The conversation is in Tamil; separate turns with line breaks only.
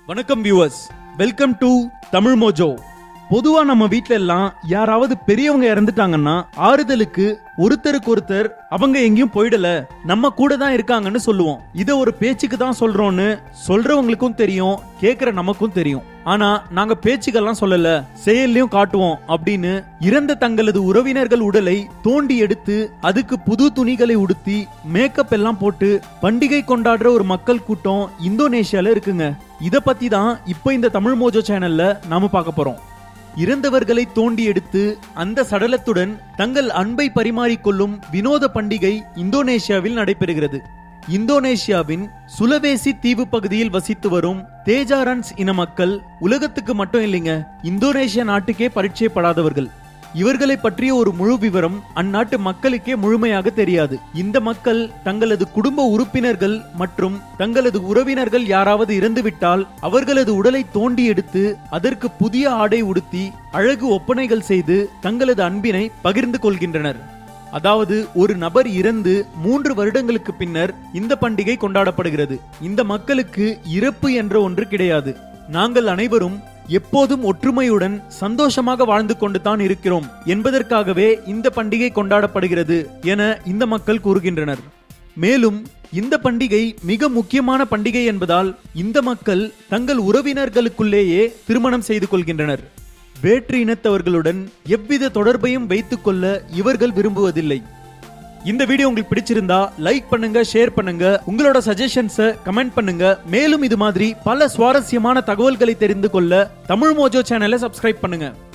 வணக்கம் viewers, welcome to Tamil Mojo. பொதுவா நம்ம வீட்ல எல்லாம் யாராவது பெரியவங்க இறந்துட்டாங்கன்னா ஆறுதலுக்கு ஒருத்தருக்கு ஒருத்தர் அவங்க எங்கேயும் போயிடல, நம்ம கூட தான் இருக்காங்கன்னு சொல்லுவோம். இத ஒரு பேச்சுக்கு தான் சொல்றோம்னு சொல்றவங்களுக்கும் தெரியும், கேக்குற நமக்கும் தெரியும். ஆனா நாங்க பேச்சுக்கெல்லாம் சொல்லல, செயல்லையும் காட்டுவோம் அப்படின்னு இறந்த தங்களது உறவினர்கள் உடலை தோண்டி எடுத்து அதுக்கு புது துணிகளை உடுத்தி மேக்கப் எல்லாம் போட்டு பண்டிகை கொண்டாடுற ஒரு மக்கள் கூட்டம் இந்தோனேஷியால இருக்குங்க. இத பத்தி தான் இப்ப இந்த தமிழ் மோஜோ சேனல்ல நாம பார்க்க போறோம். இறந்தவர்களை தோண்டி எடுத்து அந்த சடலத்துடன் தங்கள் அன்பை பரிமாறிக்கொள்ளும் வினோத பண்டிகை இந்தோனேஷியாவில் நடைபெறுகிறது. இந்தோனேஷியாவின் சுலவேசி தீவு பகுதியில் வசித்து வரும் தேஜாரன்ஸ் இன மக்கள் உலகத்துக்கு மட்டும் இல்லைங்க, இந்தோனேஷியா நாட்டுக்கே பரிச்சயப்படாதவர்கள். இவர்களை பற்றிய ஒரு முழு விவரம் அந்நாட்டு மக்களுக்கே முழுமையாக தெரியாது. இந்த மக்கள் தங்களது குடும்ப உறுப்பினர்கள் மற்றும் தங்களது உறவினர்கள் யாராவது இறந்துவிட்டால் அவர்களது உடலை தோண்டி எடுத்து அதற்கு புதிய ஆடை உடுத்தி அழகு ஒப்பனைகள் செய்து தங்களது அன்பினை பகிர்ந்து கொள்கின்றனர். அதாவது ஒரு நபர் இறந்து 3 வருடங்களுக்கு பின்னர் இந்த பண்டிகை கொண்டாடப்படுகிறது. இந்த மக்களுக்கு இறப்பு என்ற ஒன்று கிடையாது. நாங்கள் அனைவரும் எப்போதும் ஒற்றுமையுடன் சந்தோஷமாக வாழ்ந்து கொண்டு தான் இருக்கிறோம் என்பதற்காகவே இந்த பண்டிகை கொண்டாடப்படுகிறது என இந்த மக்கள் கூறுகின்றனர். மேலும் இந்த பண்டிகை மிக முக்கியமான பண்டிகை என்பதால் இந்த மக்கள் தங்கள் உறவினர்களுக்குள்ளேயே திருமணம் செய்து கொள்கின்றனர். வேற்று இனத்தவர்களுடன் எவ்வித தொடர்பையும் வைத்துக் கொள்ள இவர்கள் விரும்புவதில்லை. இந்த வீடியோ உங்களுக்கு பிடிச்சிருந்தா லைக் பண்ணுங்க, ஷேர் பண்ணுங்க, உங்களோட சஜஷன்ஸை கமெண்ட் பண்ணுங்க. மேலும் இது மாதிரி பல சுவாரஸ்யமான தகவல்களை தெரிந்து கொள்ள தமிழ் மோஜோ சேனலை சப்ஸ்கிரைப் பண்ணுங்க.